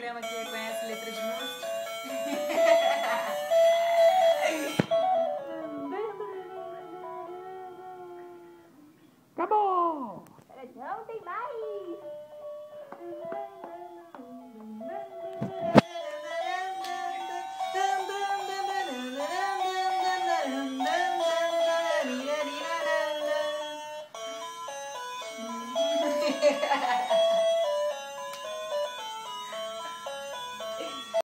programa que reconhece letra de música. Acabou! Não tem mais! Ha ha ha.